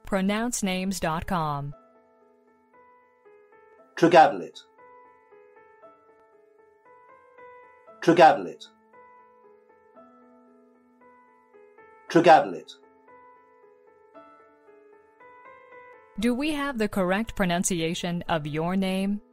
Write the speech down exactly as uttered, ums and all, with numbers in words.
pronounce names dot com. Tregadillett. Tregadillett. Tregadillett. Do we have the correct pronunciation of your name?